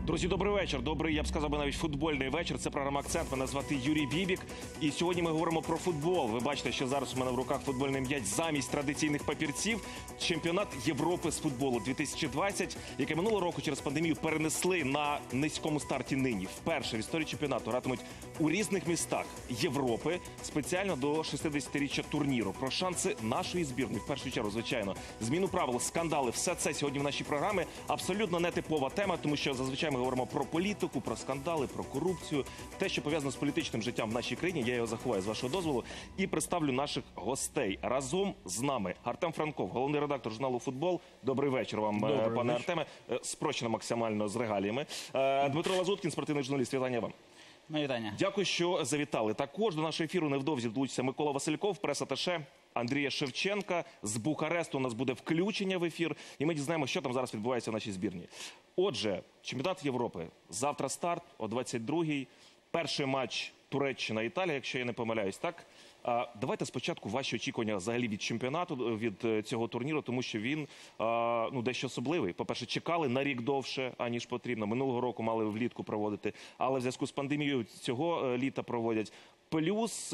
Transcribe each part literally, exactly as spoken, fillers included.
Друзі, добрий вечір. Добрий, я б сказав би, навіть футбольний вечір. Це програма «Акцент». Мене звати Юрій Бібік. І сьогодні ми говоримо про футбол. Ви бачите, що зараз у мене в руках футбольний м'яч замість традиційних папірців. Чемпіонат Європи з футболу дві тисячі двадцять, який минулого року через пандемію перенесли на низькому старті нині. Вперше в історії чемпіонату гратимуть у різних містах Європи спеціально до шістдесятиріччя турніру. Про шанси нашої збірної, в першу чергу, звичайно, зміну правил, скандали. Все це сьогодні в нашій програмі. Абсолютно нетипова тема, тому що зазвичай ми говоримо про політику, про скандали, про корупцію, те, що пов'язано з політичним життям в нашій країні. Я його заховаю з вашого дозволу і представлю наших гостей. Разом з нами Артем Франков, головний редактор журналу «Футбол». Добрий вечір вам, Добрий пане вечір. Артеме. Спрощено максимально з регаліями. Дмитро Лазуткін, спортивний журналіст. Вітання вам. Вітання. Дякую, що завітали. Також до нашого ефіру невдовзі долучиться Микола Васильков, прес-аташе Андрія Шевченка. З Бухаресту у нас буде включення в ефір, і ми дізнаємося, що там зараз відбувається в нашій збірні. Отже, чемпіонат Європи. Завтра старт о двадцять другій. Перший матч Туреччина-Італія, якщо я не помиляюсь, так? А, давайте спочатку ваші очікування взагалі від чемпіонату, від цього турніру, тому що він а, ну, дещо особливий. По-перше, чекали на рік довше, аніж потрібно. Минулого року мали влітку проводити, але в зв'язку з пандемією цього літа проводять. Плюс,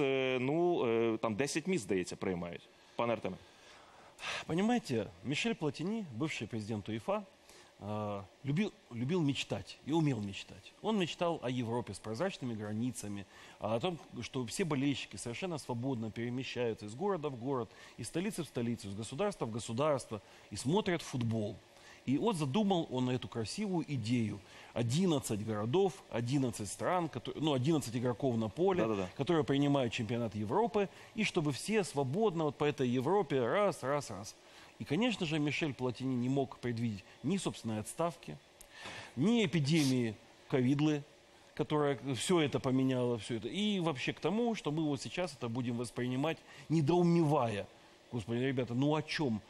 ну, там десять місць, здається, приймають. Пане Артеме. Понимаете, Мишель Платини, бывший президент УЕФА, э, любил, любил мечтать и умел мечтать. Он мечтал о Европе с прозрачными границами, о том, что все болельщики совершенно свободно перемещаются из города в город, из столицы в столицу, из государства в государство и смотрят футбол. И вот задумал он эту красивую идею. одиннадцать городов, одиннадцать стран, которые, ну, одиннадцать игроков на поле, Да-да-да. которые принимают чемпионат Европы, и чтобы все свободно вот по этой Европе раз, раз, раз. И, конечно же, Мишель Платини не мог предвидеть ни собственной отставки, ни эпидемии ковидлы, которая все это поменяла, все это. И вообще к тому, что мы вот сейчас это будем воспринимать, недоумевая. Господи, ребята, ну о чем?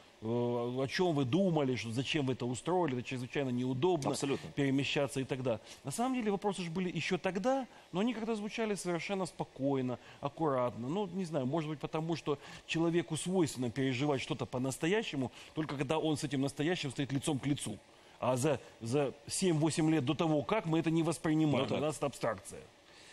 О чем вы думали, что зачем вы это устроили, это чрезвычайно неудобно. Абсолютно. Перемещаться и тогда. На самом деле вопросы же были еще тогда, но они как-то звучали совершенно спокойно, аккуратно. Ну, не знаю, может быть потому, что человеку свойственно переживать что-то по-настоящему, только когда он с этим настоящим стоит лицом к лицу. А за, за семь-восемь лет до того, как, мы это не воспринимаем, Ну, у да. нас это абстракция.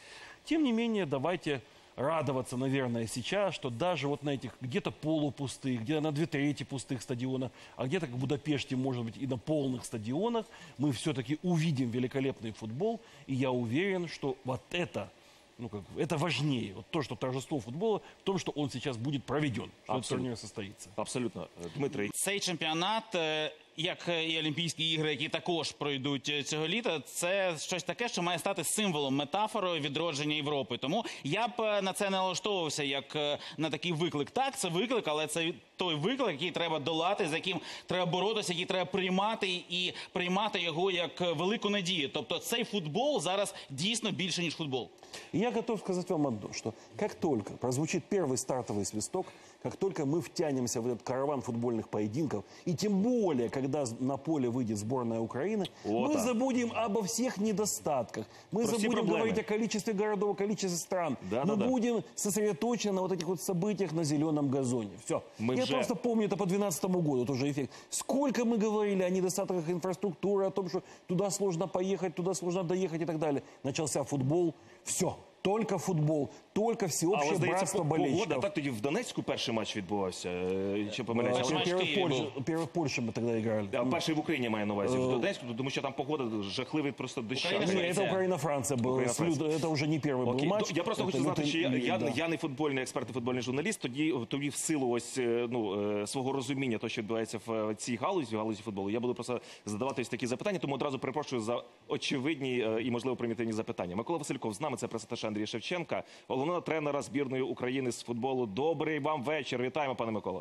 Тем не менее, давайте радоваться, наверное, сейчас, что даже вот на этих где-то полупустых, где-то на две трети пустых стадионах, а где-то, как в Будапеште, может быть, и на полных стадионах, мы все-таки увидим великолепный футбол. И я уверен, что вот это, ну, как, это важнее. Вот то, что торжество футбола, в том, что он сейчас будет проведен, что этот Абсолютно. турнир состоится. Абсолютно. Дмитрий. Цей чемпіонат, е, як і Олімпійські ігри, які також пройдуть е, цього літа, це щось таке, що має стати символом, метафорою відродження Європи. Тому я б е, на це не налаштовувався як е, на такий виклик. Так, це виклик, але це той виклик, який треба долати, з яким треба боротися, який треба приймати і приймати його як е, велику надію. Тобто цей футбол зараз дійсно більше, ніж футбол. И я готов сказать вам одно, что как только прозвучит первый стартовый свисток, как только мы втянемся в этот караван футбольных поединков, и тем более, когда на поле выйдет сборная Украины, Вот мы так. забудем обо всех недостатках. Мы Про все забудем проблемы. говорить о количестве городов, о количестве стран. Да, мы да, да. будем сосредоточены на вот этих вот событиях на зеленом газоне. Все. Мы Я уже- просто помню это по две тысячи двенадцатому году, тоже эффект. Сколько мы говорили о недостатках инфраструктуры, о том, что туда сложно поехать, туда сложно доехать и так далее. Начался футбол. Все. Только футбол, только всеобщее Але, здається, братство по- погода. болельщиков. Так тоді в Донецьку перший матч відбувався. е, Чи помиляюся? Перший матч в Первый Киеве в Польше, был. первый в Польше мы тогда играли. А перший в Україні має на увазі, в Донецьку, тому що там погода жахливий просто доща. Україна, Не, Швеция. это Украина-Франция был. Украина-Франция. Это уже не первый был Окей. матч. Я просто Это хочу знати, лютый- що я, я, да. я не футбольний експерт і футбольний журналіст, тоді, тоді в силу ось, е, ну, е, свого розуміння того, що відбувається в цій галузі, в галузі футболу, я буду просто задавати ось такі запитання, тому одразу перепрошую за очевидні е, і, можливо, примітивні запитання. Микола Васильков, з нами, це прес-аташе Андрія Шевченка, головного тренера збірної України з футболу. Добрий вам вечір. Вітаємо, пане Микола.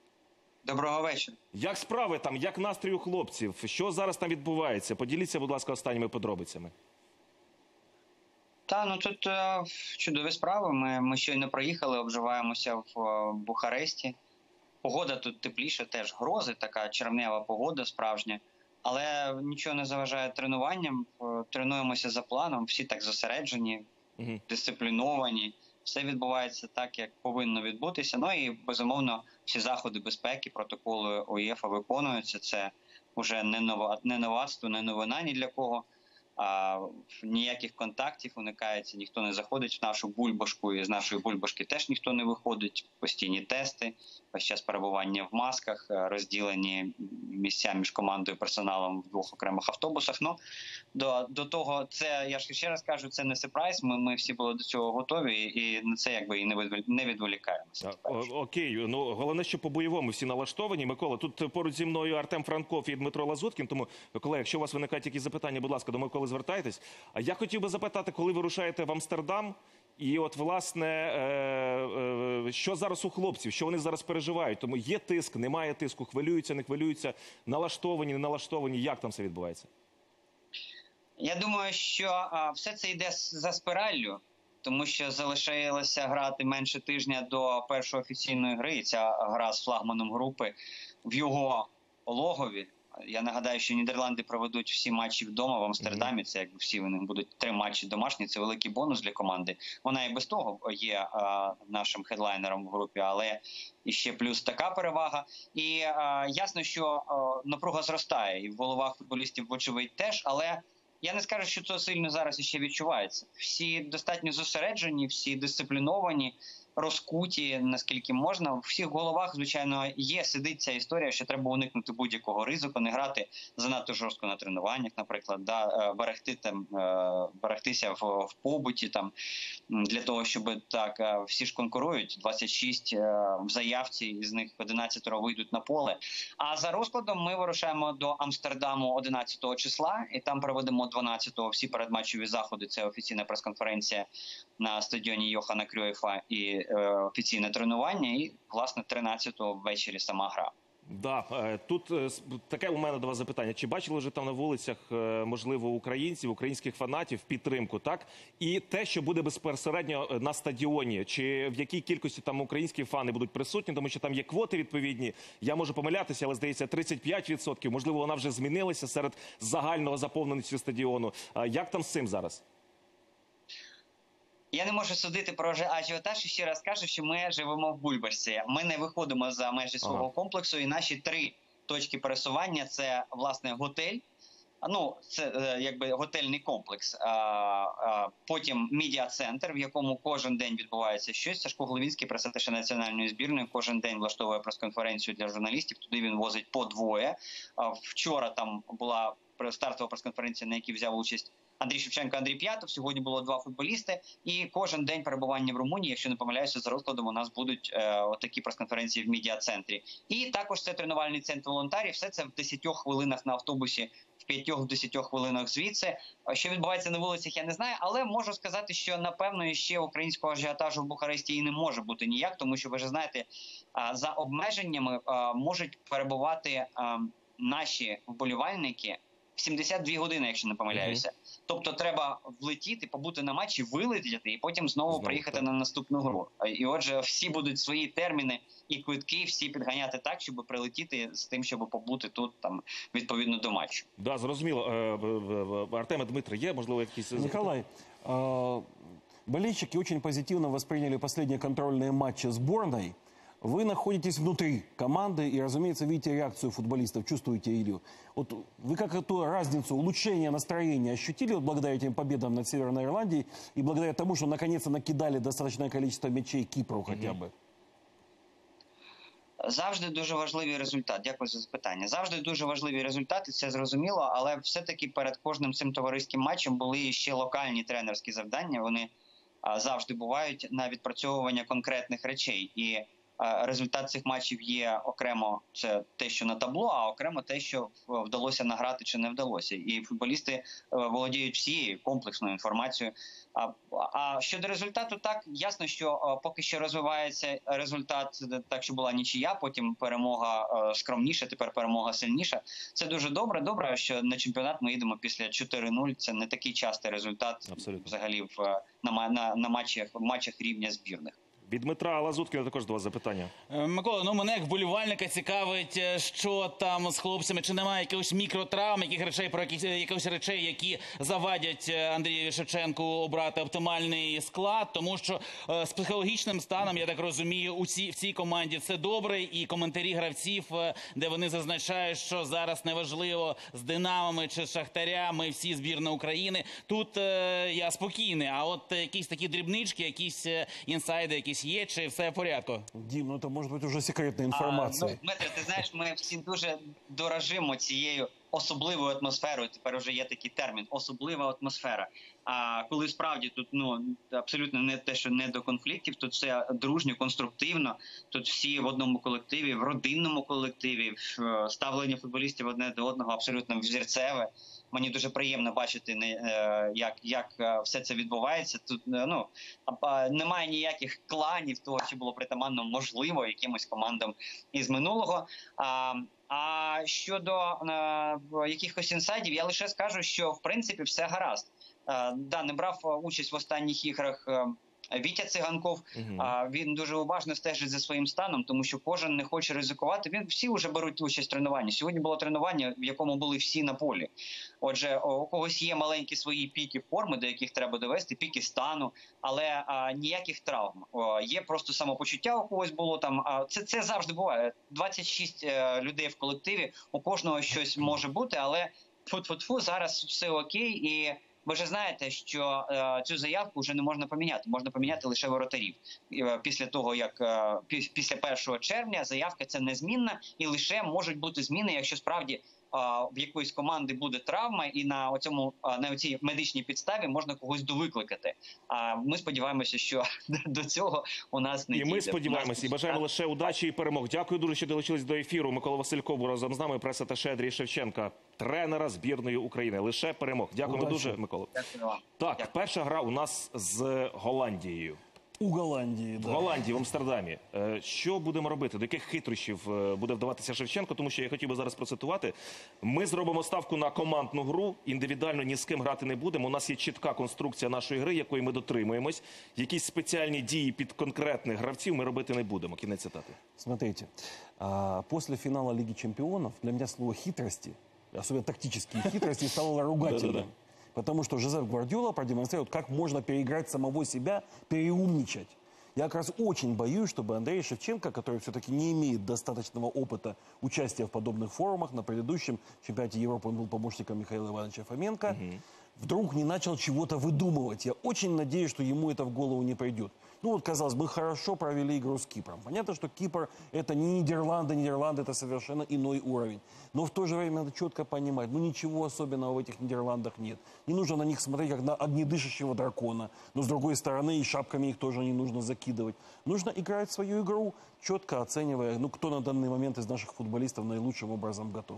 Доброго вечора. Як справи там, як настрій у хлопців? Що зараз там відбувається? Поділіться, будь ласка, останніми подробицями. Та, ну тут е, чудові справи. Ми, ми щойно проїхали, обживаємося в е, Бухаресті. Погода тут тепліша, теж грози, така червнева погода справжня. Але нічого не заважає тренуванням. Е, Тренуємося за планом, всі так зосереджені, Угу. дисципліновані. Все відбувається так, як повинно відбутися. Ну і, безумовно, всі заходи безпеки, протоколи УЄФА виконуються. Це вже не нова- не новацтво, не новина ні для кого. А, ніяких контактів уникається, ніхто не заходить в нашу бульбашку, і з нашої бульбашки теж ніхто не виходить. Постійні тести, весь час перебування в масках, розділені місця між командою і персоналом в двох окремих автобусах. Ну, до, до того, це, я ж ще раз кажу, це не сюрприз, ми, ми всі були до цього готові, і на це якби і не, від, не відволікаємося. Окей, ну головне, що по-бойовому всі налаштовані. Микола, тут поруч зі мною Артем Франков і Дмитро Лазуткін, тому, Микола, якщо у вас виникають якісь запитання, будь ласка, до Миколи звертайтесь. А я хотів би запитати, коли ви рушаєте в Амстердам, і от, власне, е, е, що зараз у хлопців, що вони зараз переживають? Тому є тиск, немає тиску, хвилюються, не хвилюються, налаштовані, не налаштовані, як там все відбувається? Я думаю, що а, все це йде за спіраллю, тому що залишилося грати менше тижня до першої офіційної гри, і ця гра з флагманом групи в його логові. Я нагадаю, що Нідерланди проведуть всі матчі вдома в Амстердамі. Це якби всі вони будуть три матчі домашні. Це великий бонус для команди. Вона і без того є а, нашим хедлайнером в групі, але і ще плюс така перевага. І а, ясно, що а, напруга зростає, і в головах футболістів, вочевидь, теж, але я не скажу, що це сильно зараз іще відчувається. Всі достатньо зосереджені, всі дисципліновані, розкуті, наскільки можна. В всіх головах, звичайно, є, сидить ця історія, що треба уникнути будь-якого ризику, не грати занадто жорстко на тренуваннях, наприклад, да, берегти, там, берегтися в, в побуті, там, для того, щоб так, всі ж конкурують, двадцять шість в заявці, із них одинадцять вийдуть на поле. А за розкладом ми вирушаємо до Амстердаму одинадцятого числа, і там проведемо дванадцятого всі передматчеві заходи, це офіційна прес-конференція на стадіоні Йохана Крюйфа і е, офіційне тренування, і, власне, тринадцятого ввечері сама гра. Да, тут таке у мене до вас запитання. Чи бачили вже там на вулицях, можливо, українців, українських фанатів підтримку, так? І те, що буде безпосередньо на стадіоні, чи в якій кількості там українські фани будуть присутні, тому що там є квоти відповідні. Я можу помилятися, але, здається, тридцять п'ять відсотків. Можливо, вона вже змінилася серед загального заповненості стадіону. Як там з цим зараз? Я не можу судити про ажіотаж, і ще раз кажу, що ми живемо в бульбашці. Ми не виходимо за межі свого ага. комплексу, і наші три точки пересування – це, власне, готель, ну, це якби готельний комплекс, а, а, потім медіа-центр, в якому кожен день відбувається щось. Сашко Головінський, прес-атташе національної збірної, кожен день влаштовує прес-конференцію для журналістів, туди він возить по двоє. А вчора там була стартова прес-конференція, на якій взяв участь Андрій Шевченко, Андрій П'ятов. Сьогодні було два футболісти. І кожен день перебування в Румунії, якщо не помиляюся, за розкладом у нас будуть е, отакі прес-конференції в медіа-центрі. І також це тренувальний центр волонтерів. Все це в десятьох хвилинах на автобусі, в п'ятьох-десятьох хвилинах звідси. Що відбувається на вулицях, я не знаю. Але можу сказати, що, напевно, ще українського ажіотажу в Бухаресті і не може бути ніяк. Тому що, ви ж знаєте, за обмеженнями можуть перебувати наші вболівальники сімдесят дві години, якщо не помиляюся. Mm-hmm. Тобто треба влетіти, побути на матчі, вилетіти і потім знову, знову приїхати так. на наступну гру. І отже, всі будуть свої терміни і квитки, всі підганяти так, щоб прилетіти з тим, щоб побути тут, там, відповідно до матчу. Да, зрозуміло. Артем, Дмитро, є, можливо, якісь... Николай, болельщики очень позитивно восприняли последние контрольные матчи сборной. Вы находитесь внутри команды и, разумеется, видите реакцию футболистов, чувствуете ее. Вот вы как эту разницу, улучшение настроения ощутили вот благодаря этим победам над Северной Ирландией и благодаря тому, что наконец-то накидали достаточное количество мячей Кипру хотя бы? Завжди дуже важливий результат. Дякую за запитання. Завжди дуже важливі результати, це зрозуміло, але все-таки перед кожним цим товариським матчем були ще локальні тренерські завдання. Вони а, завжди бувають на відпрацьовування конкретних речей. І результат цих матчів є окремо, це те, що на табло, а окремо те, що вдалося награти чи не вдалося. І футболісти володіють всією комплексною інформацією. А, а щодо результату, так, ясно, що поки що розвивається результат, так що була нічия, потім перемога скромніша, тепер перемога сильніша. Це дуже добре. Добре, що на чемпіонат ми йдемо після чотири нуль. Це не такий частий результат. Абсолютно. Взагалі в, на, на, на матчах, матчах рівня збірних. Від Дмитра Лазуткіна також до вас запитання. Е, Микола, ну мене як вболівальника цікавить, е, що там з хлопцями, чи немає якихось мікротравм, яких речей, про якісь, якихось речей, які завадять е, Андрію Шевченку обрати оптимальний склад, тому що е, з психологічним станом, я так розумію, у цій, в цій команді все добре, і коментарі гравців, е, де вони зазначають, що зараз неважливо з Динамами чи з Шахтаря, ми всі збірна України. Тут е, я спокійний, а от е, якісь такі дрібнички, якісь е, інсайди, якісь є, чи все в порядку? Дим, ну это может быть уже секретная информация. А, ну, Дмитре, ти знаєш, ми всі дуже дорожимо цією особливою атмосферою. Тепер вже є такий термін – особлива атмосфера. А коли справді тут ну абсолютно не те, що не до конфліктів, тут все дружньо, конструктивно. Тут всі в одному колективі, в родинному колективі, в ставлення футболістів одне до одного абсолютно взірцеве. Мені дуже приємно бачити, як, як все це відбувається. Тут ну немає ніяких кланів того, що було притаманно можливо якимось командам із минулого. А, а щодо а, якихось інсайдів, я лише скажу, що в принципі все гаразд. А, да, не брав участь в останніх іграх Вітя Циганков, угу. а, він дуже уважно стежить за своїм станом, тому що кожен не хоче ризикувати. Він всі вже беруть участь в тренуванні. Сьогодні було тренування, в якому були всі на полі. Отже, у когось є маленькі свої піки форми, до яких треба довести, піки стану, але а, ніяких травм. О, є просто самопочуття у когось було там. А, це, це завжди буває. двадцять шість е, людей в колективі, у кожного щось може бути, але фу-фу-фу, зараз все окей. І ви ж знаєте, що е, цю заявку вже не можна поміняти. Можна поміняти лише воротарів. Е, після того, як е, після першого червня заявка це незмінна, і лише можуть бути зміни, якщо справді е, в якоїсь команди буде травма, і на оцьому е, на цій медичній підставі можна когось довикликати. А ми сподіваємося, що до цього у нас не і дійде. ми сподіваємося, і бажаємо лише удачі і перемог. Дякую дуже, що долучились до ефіру. Микола Васильков був разом з нами, прес-аташе Андрій Шевченка, тренера збірної України. Лише перемог. Дякуємо Удачі. дуже, Микола. Дякую вам. Так, Дякую. перша гра у нас з Голландією. У Голландии, В да. Голландії, в Амстердамі. Е, Що будемо робити? До яких хитрощів е, буде вдаватися Шевченко? Тому що я хотів би зараз процитувати. Ми зробимо ставку на командну гру, індивідуально ні з ким грати не будемо. У нас є чітка конструкція нашої гри, якої ми дотримуємось. Якісь спеціальні дії під конкретних гравців ми робити не будемо. Кінець цитати. Смотрите, а, после финала Лиги Чемпионов для меня слово хитрости, особенно тактические хитрости, стало ругательным. Потому что Жозеп Гвардиола продемонстрировал, как можно переиграть самого себя, переумничать. Я как раз очень боюсь, чтобы Андрей Шевченко, который все-таки не имеет достаточного опыта участия в подобных форумах, на предыдущем чемпионате Европы он был помощником Михаила Ивановича Фоменко, угу. вдруг не начал чего-то выдумывать. Я очень надеюсь, что ему это в голову не придет. Ну вот, казалось бы, хорошо провели игру с Кипром. Понятно, что Кипр – это не Нидерланды, Нидерланды – это совершенно иной уровень. Но в то же время надо четко понимать, ну ничего особенного в этих Нидерландах нет. Не нужно на них смотреть, как на огнедышащего дракона. Но с другой стороны, и шапками их тоже не нужно закидывать. Нужно играть свою игру, четко оценивая, ну кто на данный момент из наших футболистов наилучшим образом готов.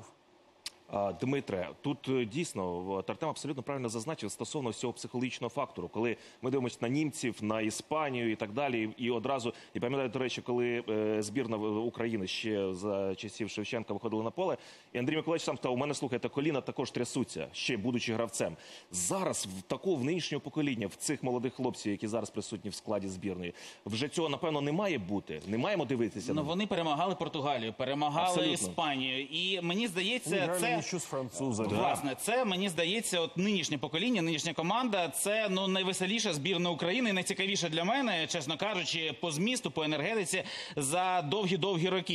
Дмитре, тут дійсно Артем абсолютно правильно зазначив стосовно всього психологічного фактору, коли ми дивимося на німців, на Іспанію і так далі, і одразу, і пам'ятаю, до речі, коли збірна України ще за часів Шевченка виходила на поле, і Андрій Миколаївич сам сказав, у мене, слухайте, коліна також трясуться, ще будучи гравцем. Зараз в такого в нинішнього покоління, в цих молодих хлопців, які зараз присутні в складі збірної, вже цього, напевно, не має бути, не маємо дивитися. Ну, вони перемагали Португалію, перемагали Абсолютно. Іспанію, і мені здається, це... Що з французами. Власне, це, мені здається, от нинішнє покоління, нинішня команда, це ну найвеселіша збірна України, і найцікавіша для мене, чесно кажучи, по змісту, по енергетиці за довгі-довгі роки.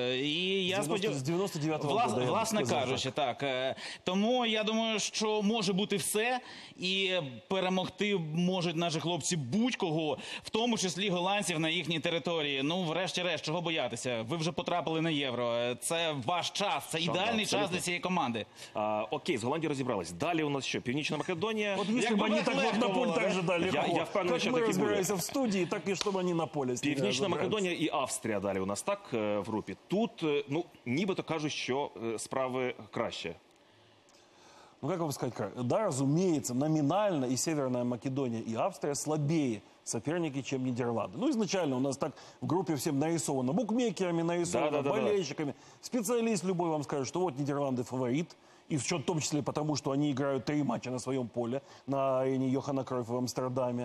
І я сподіваюся, з дев'яносто дев'ятого Влас, року, власне сказав, кажучи, так. так. Тому я думаю, що може бути все, і перемогти можуть наші хлопці будь-кого, в тому числі голландців на їхній території. Ну, врешті-решт, чого боятися? Ви вже потрапили на Євро. Це ваш час, це ідеальний абсолютно. час для цієї команди. А, окей, з Голландією розібрались. Далі у нас що? Північна Македонія? Вот если Як бы бы они легко так вот на было, поле да? так же дали Я- легко. я впевнений, Как що мы таки разбираемся в студии, так и чтобы они на поле. с ними Північна разобрались. Македонія і Австрія далі у нас так е, в групі. Тут, е, ну, нібито кажуть, що е, справи краще. Ну, как вам сказать, как? Да, разумеется, номинально и Северная Македония, и Австрия слабее соперники, чем Нидерланды. Ну, изначально у нас так в группе всем нарисовано, букмекерами нарисовано, Да-да-да-да. болельщиками. Специалист любой вам скажет, что вот Нидерланды фаворит, и в том числе потому, что они играют три матча на своем поле, на арене Йохана Кройфа в Амстердаме.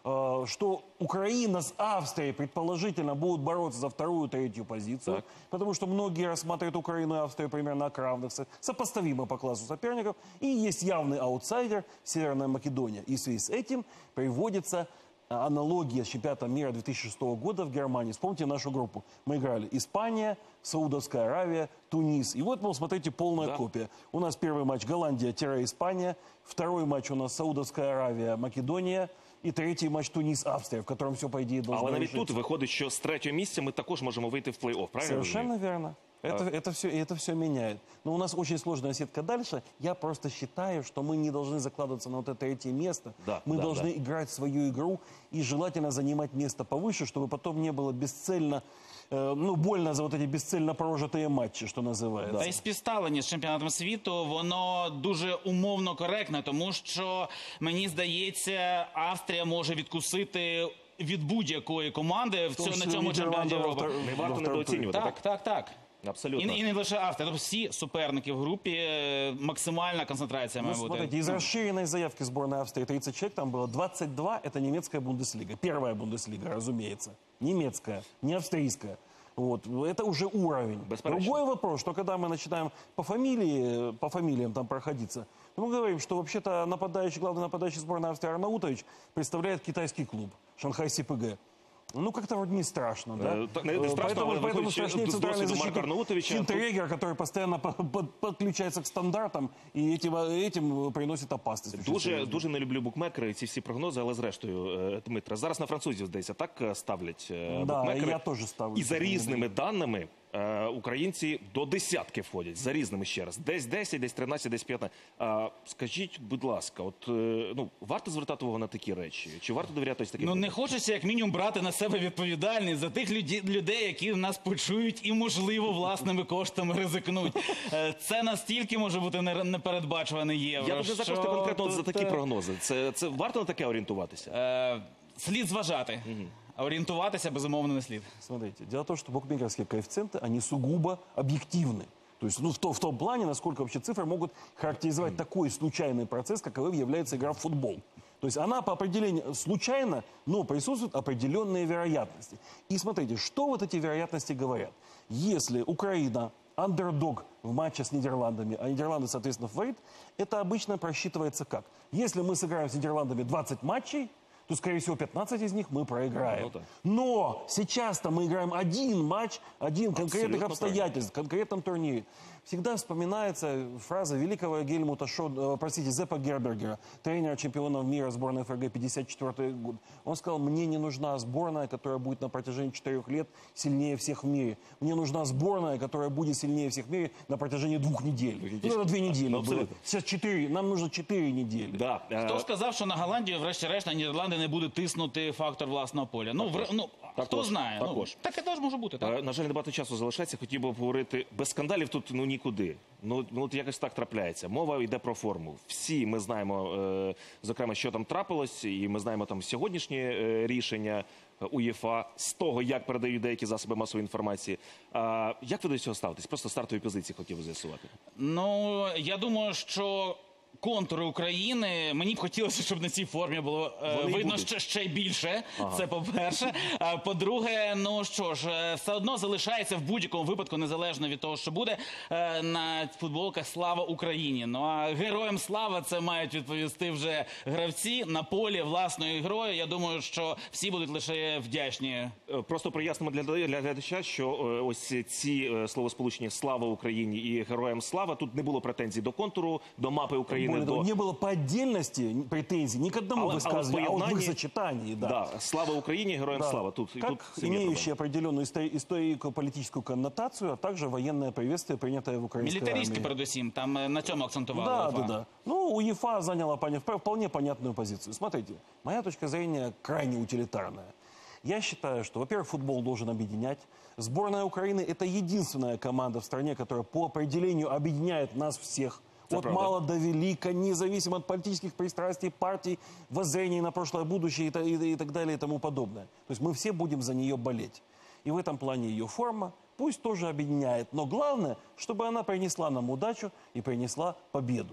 э, что Украина с Австрией, предположительно, будут бороться за вторую, третью позицию, Так. потому что многие рассматривают Украину и Австрию примерно как равных, со- сопоставимы по классу соперников, и есть явный аутсайдер Северная Македония. И в связи с этим приводится аналогия с чемпионатом мира две тысячи шестого года в Германии. Вспомните нашу группу. Мы играли Испания, Саудовская Аравия, Тунис. И вот, мол, смотрите, полная Да. копия. У нас первый матч Голландия-Испания, второй матч у нас Саудовская Аравия, Македония, і третій матч Туніс-Австрія, в котором все, по идее, должно Але навіть решиться. тут виходить, що з третього місця ми також можемо вийти в плей-офф, правильно? я розумію? Совершенно верно. Это, это, все, это все меняет. Но у нас очень сложная сетка дальше. Я просто считаю, что мы не должны закладываться на вот это третье место. Да, мы да, должны да. играть свою игру и желательно занимать место повыше, чтобы потом не было бесцельно, э, ну, больно за вот эти бесцельно прожитые матчи, что называется. Та й співставлення з чемпіонатом світу, воно дуже умовно коректне, тому що, мені здається, Австрія може відкусити від будь-якої команди в тому цьому, на числі цьому чемпіонаті Нідерланди Європи. во втор- Не во варто второму недооцінювати, Так, так, так. Абсолютно. І, і не лише Австрія, тобто всі суперники в групі, е, максимальна концентрація Ну, має бути. смотрите, из расширенной заявки сборной Австрии тридцать человек, там было двадцать два, это немецкая Бундеслига. Первая Бундеслига, разумеется. Немецкая, не австрийская. Вот. Это уже уровень. Бесспоречно. Другой вопрос, что когда мы начинаем по фамилии, по фамилиям там проходиться, то мы говорим, что вообще-то нападающий, главный нападающий сборной Австрии Арнаутович представляет китайский клуб Шанхай СПГ. Ну, как-то вроде не страшно, да? Э, так, не- не страшно, поэтому, але поэтому виходить, що страшнее з центральный досвіду Марка защитник Арнаутовича Хинтегер, который постоянно по- по- подключается к стандартам и этим, этим приносит опасность. очень Дуже, серьезную. дуже не люблю букмекери і ці всі прогнози, але зрештою, е, Дмитре, зараз на французів, здається, так е, ставлять е, Да, букмекери. я теж ставлю. І за різними даними е, українці до десятки входять, за різними ще раз. Десь десять, десь тринадцять, десь п'ятнадцять. А, скажіть, будь ласка, от, е, ну, варто звертати увагу на такі речі? Чи варто довіряти ось таким? Ну, не прогнозам? хочеться, як мінімум, брати на себе відповідальність за тих люді- людей, які нас почують і, можливо, власними коштами ризикнуть. Е, Це настільки може бути не- непередбачуване євро. Я б не за що кошти конкретно от за тут, такі е, прогнози. Це, це варто на таке орієнтуватися? е, Слід зважати. А орієнтуватися, безумовно, не слід. Смотрите, дело в том, что букмекерские коэффициенты, они сугубо объективны. То есть, ну, в, то- в том плане, насколько вообще цифры могут характеризовать такой случайный процесс, каковым является игра в футбол. То есть она по определению случайна, но присутствуют определенные вероятности. И смотрите, что вот эти вероятности говорят. Если Украина андердог в матче с Нидерландами, а Нидерланды, соответственно, фаворит, это обычно просчитывается как? Если мы сыграем с Нидерландами двадцать матчей, то, скорее всего, пятнадцать из них мы проиграем. Ну да. Но сейчас-то мы играем один матч, один конкретных Абсолютно обстоятельств, в конкретном турнире. Всегда вспоминается фраза великого Гельмута Шо, э, простите, Зеппа Гербергера, тренера чемпионов мира сборной ФРГ пятьдесят четвёртый год. Он сказал: мне не нужна сборная, которая будет на протяжении четырех лет сильнее всех в мире. Мне нужна сборная, которая будет сильнее всех в мире на протяжении двух недель. Ну, это две недели Ну, было. абсолютно. Сейчас четыре, нам нужно четыре недели. Да. е, Хто сказав, що на Голландію, врешті-решт, на Нідерланди не буде тиснути фактор власного поля? Ну, в, ну хто Також, знає? також. Ну, таке теж може бути, так? Е, На жаль, небагато часу залишається. Хотів би поговорити. Без скандалів тут ну нікуди. Ну, ну от якось так трапляється. Мова йде про форму. Всі ми знаємо, е, зокрема, що там трапилось, і ми знаємо там сьогоднішнє е, рішення УЄФА з того, як передають деякі засоби масової інформації. А, як ви до цього ставитесь? Просто стартові позиції хотів би з'ясувати. Ну, я думаю, що контури України, мені б хотілося, щоб на цій формі було е, Вони видно будуть. ще, ще більше. Це по-перше. А по-друге, ну що ж, е, все одно залишається в будь-якому випадку, незалежно від того, що буде, е, на футболках «Слава Україні». Ну а героям слава це мають відповісти вже гравці на полі власною грою. Я думаю, що всі будуть лише вдячні. Е, Просто прояснимо для, для глядача, що е, ось ці е, словосполучення «Слава Україні» і «Героям слава» тут не було претензій до контуру, до мапи України. Более того, До... не было по отдельности претензий ни к одному Але- але в высказыванию, а вот в их поєднанні- сочетании, да. Да. Слава Україні, героям Да. слава. Тут, і как тут з цим є имеющие проблема. определенную истори- историко-политическую коннотацию, а также военное приветствие, принятое в украинской Мілітаристські, армии. передусім, там е, на цьому акцентували. Да, УЄФА. да, да. Ну, УЕФА заняла поня- вполне понятную позицию. Смотрите, моя точка зрения крайне утилитарная. Я считаю, что, во-первых, футбол должен объединять. Сборная Украины – это единственная команда в стране, которая по определению объединяет нас всех. Это От правда. мала до велика, независимо от политических пристрастий, партий, воззрений на прошлое, будущее и, та- и- и так далее и тому подобное. То есть мы все будем за нее болеть. И в этом плане ее форма пусть тоже объединяет. Но главное, чтобы она принесла нам удачу и принесла победу.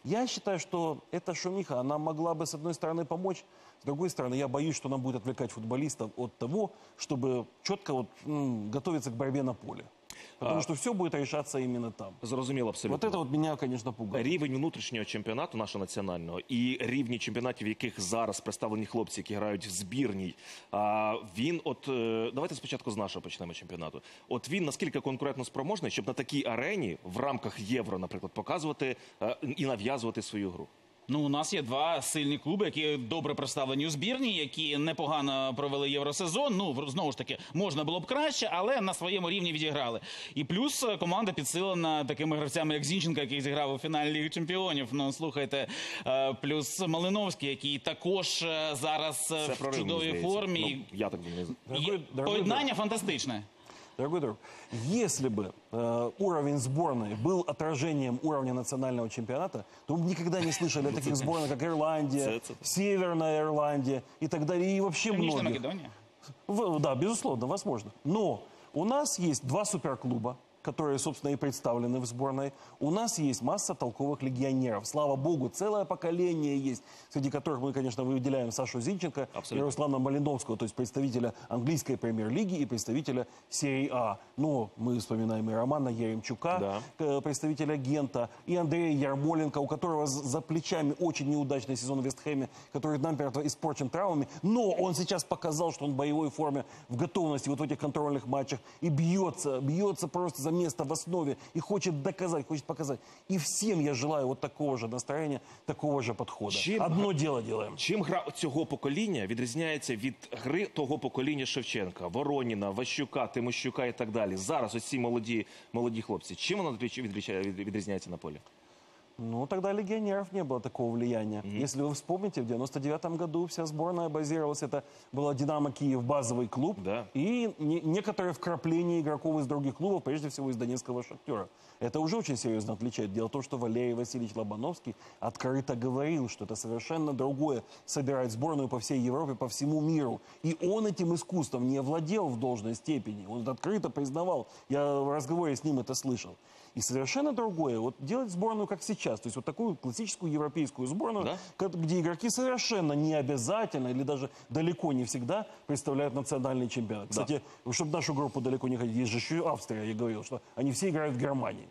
Я считаю, что эта шумиха, она могла бы, с одной стороны, помочь, с другой стороны, я боюсь, что она будет отвлекать футболистов от того, чтобы четко вот, м, готовиться к борьбе на поле. Потому А. что все будет решаться именно там. Зрозуміло абсолютно. Вот это вот меня, конечно, пугает. Рівень внутрішнього чемпіонату нашого національного і рівні чемпіонатів, в яких зараз представлені хлопці, які грають в збірній, а, він от, е, давайте спочатку з нашого почнемо чемпіонату. От він наскільки конкурентно спроможний, щоб на такій арені, в рамках Євро, наприклад, показувати е, і нав'язувати свою гру? Ну, у нас є два сильні клуби, які добре представлені у збірні, які непогано провели євросезон. Ну, в- знову ж таки, можна було б краще, але на своєму рівні відіграли. І плюс е, команда підсилена такими гравцями, як Зінченко, який зіграв у фіналі Ліги Чемпіонів. Ну, слухайте, е, плюс Малиновський, який також е, зараз е, Це в прорив, мені чудовій здається. формі. Ну, я так думаю. І Дорогой- дорогой Поєднання фантастичне. Дорогой друг, если бы э, уровень сборной был отражением уровня национального чемпионата, то мы бы никогда не слышали о таких сборных, как Ирландия, Це- це- Северная Ирландия и так далее, и вообще Північна многих. Македонія. В- Да, безусловно, возможно. Но у нас есть два суперклуба, которые, собственно, и представлены в сборной. У нас есть масса толковых легионеров. Слава богу, целое поколение есть, среди которых мы, конечно, выделяем Сашу Зинченко Абсолютно. и Руслана Малиновского, то есть представителя английской премьер-лиги и представителя серии А. Но мы вспоминаем и Романа Яремчука, Да. э, представителя Гента, и Андрея Ярмоленко, у которого з- за плечами очень неудачный сезон в Вестхэме, который намертво испорчен травмами, но он сейчас показал, что он в боевой форме, в готовности вот в этих контрольных матчах и бьется, бьется просто за место в основе и хочет доказать, хочет показать. И всем я желаю вот такого же настроения, такого же подхода. Чем- Одно дело делаем. Чим гра цього покоління відрізняється від гри того покоління Шевченка, Вороніна, Ващука, Тимощука і так далі? Зараз ось ці молоді, молоді хлопці. Чим воно відріч- відрічає- від- відрізняється на полі? Ну, тогда легионеров не было такого влияния. Если вы вспомните, в девяносто девятом году вся сборная базировалась, это была «Динамо Киев», базовый клуб, Да. и не- некоторые вкрапления игроков из других клубов, прежде всего из донецкого «Шахтера». Это уже очень серьезно отличает. Дело в том, что Валерий Васильевич Лобановский открыто говорил, что это совершенно другое собирать сборную по всей Европе, по всему миру. И он этим искусством не овладел в должной степени. Он это открыто признавал. Я в разговоре с ним это слышал. И совершенно другое, вот делать сборную, как сейчас. То есть вот такую классическую европейскую сборную, Да? ко- где игроки совершенно не обязательно или даже далеко не всегда представляют национальный чемпионат. Кстати, чтобы нашу группу далеко не ходить, есть же еще и Австрия, я говорил, что они все играют в Германии.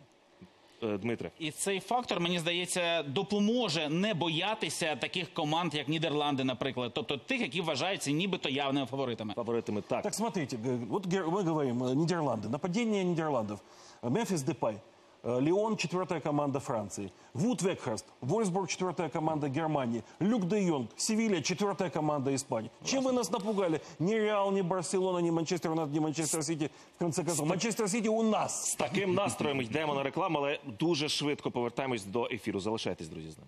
Е, Дмитре. І цей фактор, мені здається, допоможе не боятися таких команд, як Нідерланди, наприклад. Тобто тих, які вважаються нібито явними фаворитами. Фаворитами так. Так, смотрите, г- вот гер- мы говорим, э, Нидерланды, нападение Нидерландов, Э, Мемфис Депай, э, Лион, четвертая команда Франции, Вуд Векхерст, Вольсбург, четвертая команда Германии, Люк де Йонг, Севилья, четвертая команда Испании. Чем вы нас напугали? Ни Реал, ни Барселона, ни Манчестер Юнайтед, ни Манчестер Сити, в конце концов. Манчестер Сити у нас. З таким настроєм йдемо на рекламу, але дуже швидко повертаємось до ефіру. Залишайтесь, друзі, з нами.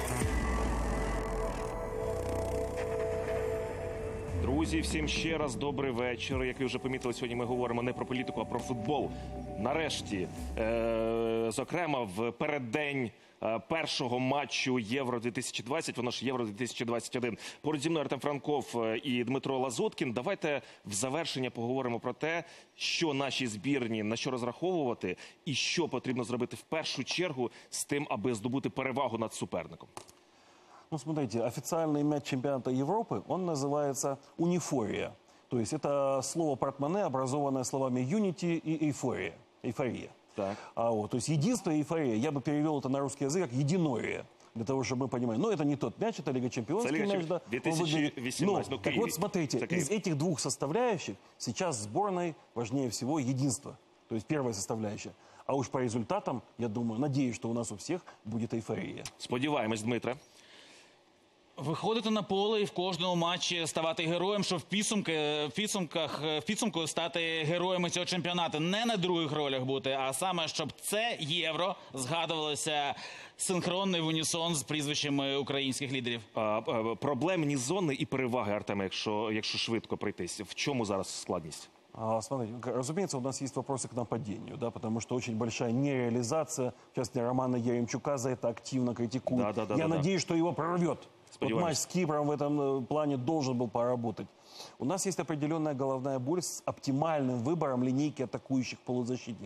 Друзі, всім ще раз добрий вечір. Як ви вже помітили, сьогодні ми говоримо не про політику, а про футбол. Нарешті, е- зокрема, в переддень е, першого матчу Євро дві тисячі двадцять, воно ж Євро дві тисячі двадцять один. Поруч зі мною Артем Франков е, і Дмитро Лазуткін. Давайте в завершення поговоримо про те, що наші збірні, на що розраховувати і що потрібно зробити в першу чергу з тим, аби здобути перевагу над суперником. Ну, смотрите, официальный мяч чемпионата Европы, он называется унифория. То есть это слово портмоне, образованное словами unity и эйфория. Эйфория. Так. А вот, то есть единство и эйфория. Я бы перевел это на русский язык как единорие. Для того, чтобы мы понимали. Но это не тот мяч, это Лига Чемпионский Это Лига мяч, да. две Он тысячи выглядит- восемнадцать, Но, ну, так Киев. вот, смотрите, Это Киев. из этих двух составляющих сейчас сборной важнее всего единство. То есть первая составляющая. А уж по результатам, я думаю, надеюсь, что у нас у всех будет эйфория. Сподіваємось, Дмитре. Виходити на поле і в кожному матчі ставати героєм, щоб в підсумки, в підсумках, в підсумку стати героями цього чемпіонату. Не на других ролях бути, а саме, щоб це євро згадувалося синхронно і в унісон з прізвищами українських лідерів. А, а, проблемні зони і переваги, Артеме, якщо, якщо швидко пройтись. В чому зараз складність? А, смотрите, к- разумеется, у нас есть вопросы к нападению, да, потому что очень большая нереализация. В частности, Романа Яремчука за это активно критикуют. Да, да, да, Я да, да. надеюсь, что его прорвет. Вот Сподеваемся. матч с Кипром в этом э, плане должен был поработать. У нас есть определенная головная боль с оптимальным выбором линейки атакующих полузащитников.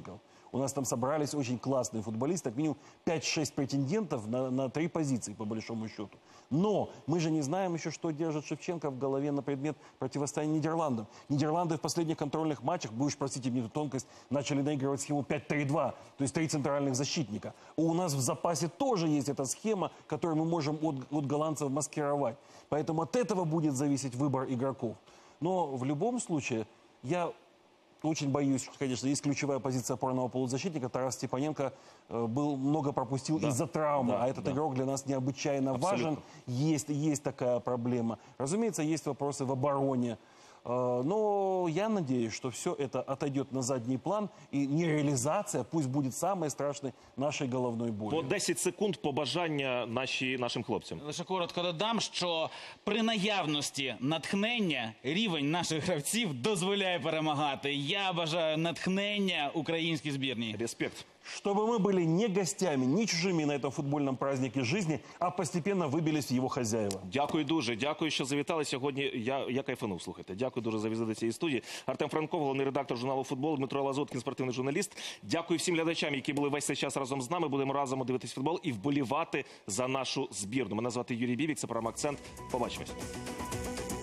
У нас там собрались очень классные футболисты, как минимум пять-шесть претендентов на, на три позиции, по большому счету. Но мы же не знаем еще, что держит Шевченко в голове на предмет противостояния Нидерландам. Нидерланды в последних контрольных матчах, вы уж простите мне эту тонкость, начали наигрывать схему пять три два, то есть три центральных защитника. У нас в запасе тоже есть эта схема, которую мы можем от, от голландцев маскировать. Поэтому от этого будет зависеть выбор игроков. Но в любом случае, я очень боюсь, что, конечно, есть ключевая позиция опорного полузащитника. Тарас Степаненко э, был, много пропустил Да. из-за травмы, Да, а этот да. игрок для нас необычайно Абсолютно. важен. Есть, есть такая проблема. Разумеется, есть вопросы в обороне. Э, но я надеюсь, что все это отойдет на задний план, и нереализация пусть будет самой страшной нашей головной болью. По десять секунд побажання наші, нашим хлопцям. Лише коротко додам, що при наявності натхнення рівень наших гравців дозволяє перемагати. Я бажаю натхнення українській збірній. Респект. Чтобы мы были не гостями, не чужими на этом футбольном празднике жизни, а постепенно выбились в его хозяева. Дякую дуже. Дякую, що завітали сьогодні. Я, я кайфанув, слухайте. Дякую дуже за візит до цієї студії. Артем Франков, головний редактор журналу «Футбол», Дмитро Лазуткін, спортивний журналіст. Дякую всім глядачам, які були весь цей час разом з нами. Будемо разом дивитись футбол і вболівати за нашу збірну. Мене звати Юрій Бібік, це програма «Акцент». Побачимось.